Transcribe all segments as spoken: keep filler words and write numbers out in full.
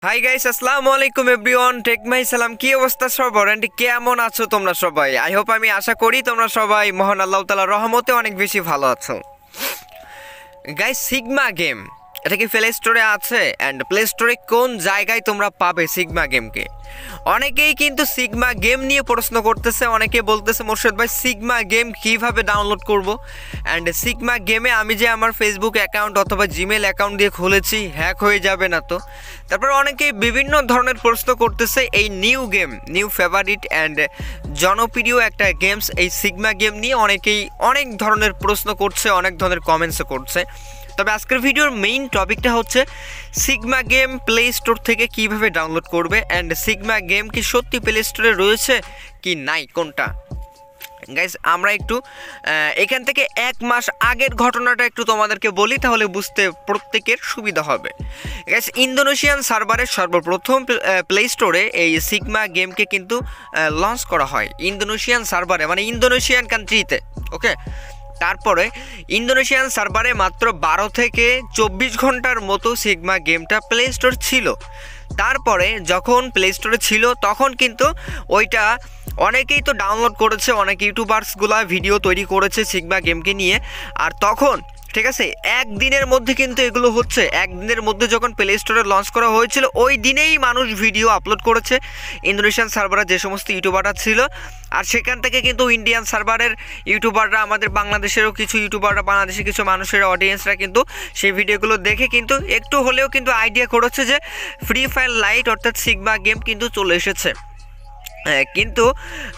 Hi guys, আসসালামু আলাইকুম everyone. Take my সালাম। কি অবস্থা সবার? এন্ড কেমন আছো তোমরা সবাই? আই হোপ, আমি আশা করি তোমরা সবাই মহান আল্লাহ তাআলার রহমতে অনেক বেশি ভালো আছো। গাইস, সিগমা গেম এটা কি প্লে স্টোরে আছে? অ্যান্ড প্লে স্টোরে কোন জায়গায় তোমরা পাবে সিগমা গেমকে? অনেকেই কিন্তু সিগমা গেম নিয়ে প্রশ্ন করতেছে। অনেকে বলতেছে মোর্শেদ ভাই, সিগমা গেম কীভাবে ডাউনলোড করব? অ্যান্ড সিগমা গেমে আমি যে আমার ফেসবুক অ্যাকাউন্ট অথবা জিমেল অ্যাকাউন্ট দিয়ে খুলেছি, হ্যাক হয়ে যাবে না তো? তারপর অনেকেই বিভিন্ন ধরনের প্রশ্ন করতেছে এই new game, new favourite and জনপ্রিয় একটা গেমস এই সিগমা গেম নিয়ে অনেকেই অনেক ধরনের প্রশ্ন করছে, অনেক ধরনের কমেন্টসও করছে। তবে আজকের ভিডিওর মেইন টপিকটা হচ্ছে সিগমা গেম প্লে স্টোর থেকে কিভাবে ডাউনলোড করবে, অ্যান্ড সিগমা গেম কি সত্যি প্লে স্টোরে রয়েছে কি নাই, কোনটা। গাইস, আমরা একটু এখান থেকে এক মাস আগের ঘটনাটা একটু তোমাদেরকে বলি, তাহলে বুঝতে প্রত্যেকের সুবিধা হবে। গাইস, ইন্দোনেশিয়ান সার্ভারের সর্বপ্রথম প্লে স্টোরে এই সিগমা গেমকে কিন্তু লঞ্চ করা হয় ইন্দোনেশিয়ান সার্ভারে, মানে ইন্দোনেশিয়ান কান্ট্রিতে। ওকে, তারপরে ইন্দোনেশিয়ান সার্ভারে মাত্র বারো থেকে চব্বিশ ঘন্টার মতো সিগমা গেমটা প্লে স্টোর ছিল। তারপরে যখন প্লে স্টোরে ছিল তখন কিন্তু ওইটা অনেকেই তো ডাউনলোড করেছে, অনেক ইউটিউবার্সগুলা ভিডিও তৈরি করেছে সিগমা গেমকে নিয়ে। আর তখন ঠিক আছে, একদিনের মধ্যে কিন্তু এগুলো হচ্ছে, একদিনের মধ্যে যখন প্লে স্টোরে লঞ্চ করা হয়েছিল ওই দিনেই মানুষ ভিডিও আপলোড করেছে ইন্দোনেশিয়ান সার্ভারে যে সমস্ত ইউটিউবাররা ছিল। আর সেখান থেকে কিন্তু ইন্ডিয়ান সার্ভারের ইউটিউবাররা, আমাদের বাংলাদেশেরও কিছু ইউটিউবাররা, বাংলাদেশের কিছু মানুষের অডিয়েন্সরা কিন্তু সেই ভিডিওগুলো দেখে কিন্তু একটু হলেও কিন্তু আইডিয়া করেছে যে ফ্রি ফায়ার লাইট অর্থাৎ সিগমা গেম কিন্তু চলে এসেছে। কিন্তু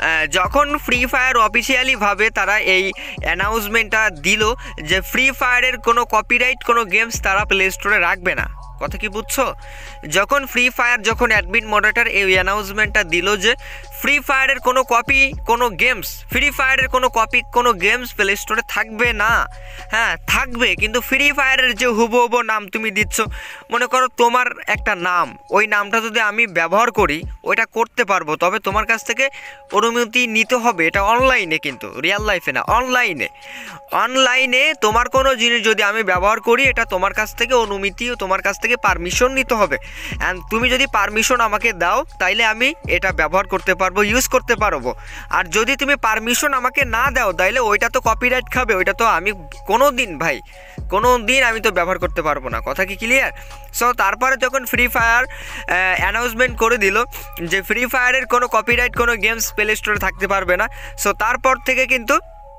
যখন ফ্রি ফায়ার অফিসিয়ালিভাবে তারা এই অ্যানাউন্সমেন্টটা দিল যে ফ্রি ফায়ারের কোনো কপিরাইট কোনো গেমস তারা প্লে স্টোরে রাখবে না, কথা কি বুঝছো? যখন ফ্রি ফায়ার যখন অ্যাডমিন মডারেটর এই অ্যানাউন্সমেন্টটা দিল যে ফ্রি ফায়ারের কোনো কপি কোনো গেমস ফ্রি ফায়ারের কোনো কপি কোনো গেমস প্লে স্টোরে থাকবে না। হ্যাঁ, থাকবে, কিন্তু ফ্রি ফায়ারের যে হুবহু নাম তুমি দিচ্ছ, মনে করো তোমার একটা নাম, ওই নামটা যদি আমি ব্যবহার করি ওইটা করতে পারবো, তবে তোমার কাছ থেকে অনুমতি নিতে হবে। এটা অনলাইনে, কিন্তু রিয়েল লাইফে না, অনলাইনে। অনলাইনে তোমার কোনো জিনিস যদি আমি ব্যবহার করি, এটা তোমার কাছ থেকে অনুমতি, তোমার কাছ থেকে পারমিশন নিতে হবে। অ্যান্ড তুমি যদি পারমিশন আমাকে দাও তাইলে আমি এটা ব্যবহার করতে পারবো, ইউজ করতে পারবো। আর যদি তুমি পারমিশন আমাকে না দাও তাইলে ওইটা তো কপিরাইট খাবে, ওইটা তো আমি কোনো দিন ভাই কোনো দিন আমি তো ব্যবহার করতে পারবো না, কথা কি ক্লিয়ার? সো তারপরে যখন ফ্রি ফায়ার অ্যানাউন্সমেন্ট করে দিল যে ফ্রি ফায়ারের কোনো কপিরাইট কোনো গেমস প্লে স্টোরে থাকতে পারবে না, সো তারপর থেকে কিন্তু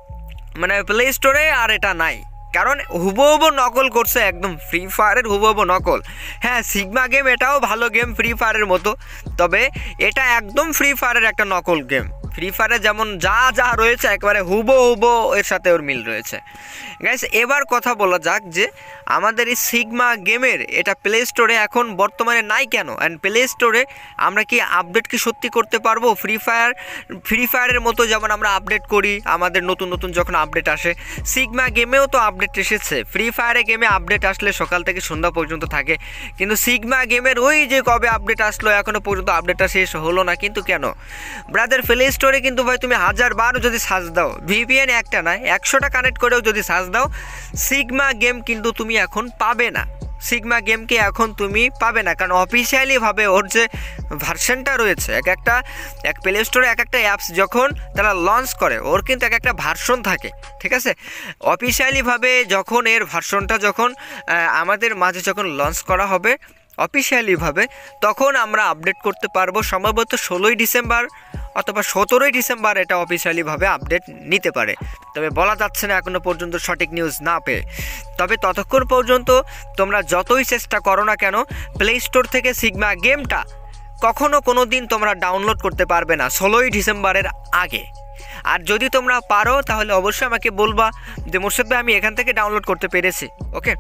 মানে প্লে স্টোরে আর এটা নাই, কারণ হুবহু নকল করছে, একদম ফ্রি ফায়ারের হুবহু নকল। হ্যাঁ, সিগমা গেম এটাও ভালো গেম ফ্রি ফায়ারের মতো, তবে এটা একদম ফ্রি ফায়ারের একটা নকল গেম। ফ্রি ফায়ারে যেমন যা যা রয়েছে একেবারে হুবহু এর সাথে ওর মিল রয়েছে। গাইস, এবার কথা বলা যাক যে আমাদের এই সিগমা গেমের এটা প্লে স্টোরে এখন বর্তমানে নাই কেন, অ্যান্ড প্লে স্টোরে আমরা কি আপডেট কি সত্যি করতে পারবো ফ্রি ফায়ার ফ্রি ফায়ারের মতো যেমন আমরা আপডেট করি, আমাদের নতুন নতুন যখন আপডেট আসে, সিগমা গেমেও তো আপডেট এসেছে। ফ্রি ফায়ারে গেমে আপডেট আসলে সকাল থেকে সন্ধ্যা পর্যন্ত থাকে, কিন্তু সিগমা গেমের ওই যে কবে আপডেট আসলো এখনও পর্যন্ত আপডেটটা শেষ হলো না। কিন্তু কেন ব্রাদার, প্লে স্টোরে কিন্তু ভাই তুমি হাজার বার যদি সার্চ দাও, ভিপিএন একটা নয় একশোটা কানেক্ট করেও যদি সার্চ দাও, সিগমা গেম কিন্তু তুমি এখন পাবে না। সিগমা গেমকে এখন তুমি পাবে না, কারণ অফিসিয়ালিভাবে ওর যে ভার্সনটা রয়েছে, এক একটা এক প্লে স্টোরে এক একটা অ্যাপস যখন তারা লঞ্চ করে ওর কিন্তু এক একটা ভার্সন থাকে, ঠিক আছে? অফিসিয়ালিভাবে যখন এর ভার্সনটা যখন আমাদের মাঝে যখন লঞ্চ করা হবে অফিসিয়ালিভাবে, তখন আমরা আপডেট করতে পারবো। সম্ভবত ষোলোই ডিসেম্বর অথবা সতেরোই ডিসেম্বর এটা অফিসিয়ালিভাবে আপডেট নিতে পারে, তবে বলা যাচ্ছে না এখনও পর্যন্ত সঠিক নিউজ না পেয়ে। তবে ততক্ষণ পর্যন্ত তোমরা যতই চেষ্টা করো না কেন, প্লে স্টোর থেকে সিগমা গেমটা কখনো কোনো দিন তোমরা ডাউনলোড করতে পারবে না ষোলোই ডিসেম্বরের আগে। আর যদি তোমরা পারো তাহলে অবশ্যই আমাকে বলবা যে মোর্শেদ ভাই আমি এখান থেকে ডাউনলোড করতে পেরেছি। ওকে,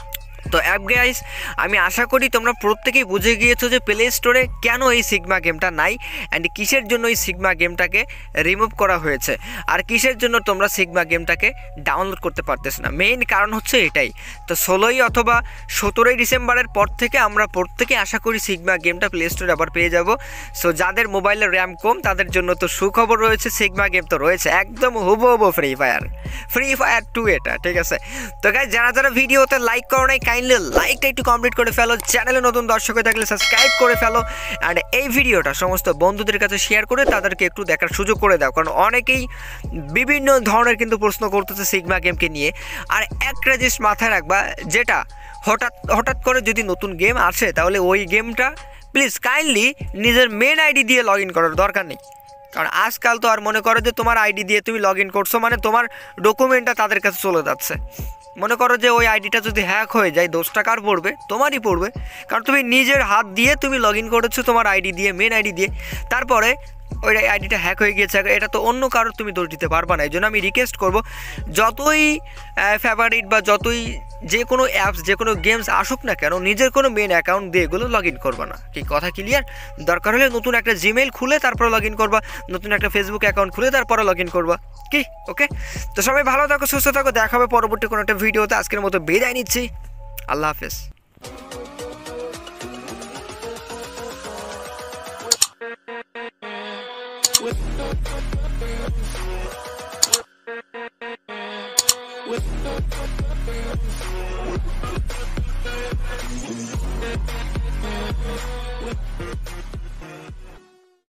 তো অ্যাপ গাইস, আমি আশা করি তোমরা প্রত্যেকেই বুঝে গিয়েছো যে প্লে স্টোরে কেন এই সিগমা গেমটা নাই, অ্যান্ড কিসের জন্য এই সিগমা গেমটাকে রিমুভ করা হয়েছে, আর কিসের জন্য তোমরা সিগমা গেমটাকে ডাউনলোড করতে পারতেছো না। মেইন কারণ হচ্ছে এটাই। তো ষোলোই অথবা সতেরোই ডিসেম্বরের পর থেকে আমরা প্রত্যেকে আশা করি সিগমা গেমটা প্লে স্টোরে আবার পেয়ে যাব। সো যাদের মোবাইলের র্যাম কম তাদের জন্য তো সুখবর রয়েছে, সিগমা গেম তো রয়েছে একদম হুবহু Free Fire Free Fire two এটা, ঠিক আছে? তো গাইস, যারা যারা ভিডিওতে লাইক করো নাই কাইন্ডলি লাইকটা একটু কমপ্লিট করে ফেলো, চ্যানেলে নতুন দর্শক হয়ে থাকলে সাবস্ক্রাইব করে ফেলো, অ্যান্ড এই ভিডিওটা সমস্ত বন্ধুদের কাছে শেয়ার করে তাদেরকে একটু দেখার সুযোগ করে দাও, কারণ অনেকেই বিভিন্ন ধরনের কিন্তু প্রশ্ন করতেছে সিগমা গেমকে নিয়ে। আর একটা জিনিস মাথায় রাখবা, যেটা হঠাৎ হঠাৎ করে যদি নতুন গেম আসে তাহলে ওই গেমটা প্লিজ কাইন্ডলি নিজের মেন আইডি দিয়ে লগ ইন করার দরকার নেই, কারণ আজকাল তো আর মনে করো যে তোমার আইডি দিয়ে তুমি লগ ইন করছো মানে তোমার ডকুমেন্টটা তাদের কাছে চলে যাচ্ছে। মনে করো যে ওই আইডিটা যদি হ্যাক হয়ে যায় দোষটা কার পড়বে? তোমারই পড়বে, কারণ তুমি নিজের হাত দিয়ে তুমি লগ ইন করেছো তোমার আইডি দিয়ে, মেন আইডি দিয়ে, তারপরে ওই আইডিটা হ্যাক হয়ে গিয়েছে, এটা তো অন্য কারোর তুমি দোষ দিতে পারবা না। এই জন্য আমি রিকোয়েস্ট করবো, যতই ফেভারিট বা যতই যে কোনো অ্যাপস যে কোনো গেমস আসুক না কেন, নিজের কোনো মেন অ্যাকাউন্ট দিয়ে এগুলো লগ ইন করবা না। কি কথা ক্লিয়ার? দরকার হলে নতুন একটা জিমেইল খুলে তারপরে লগ ইন করবা, নতুন একটা ফেসবুক অ্যাকাউন্ট খুলে তারপরে লগ ইন করবা। কি ওকে? তো সবাই ভালো থাকো, সুস্থ থাকো, দেখা হবে পরবর্তী কোনো একটা ভিডিওতে। আজকের মতো বিদায় নিচ্ছি, আল্লাহ হাফেজ। With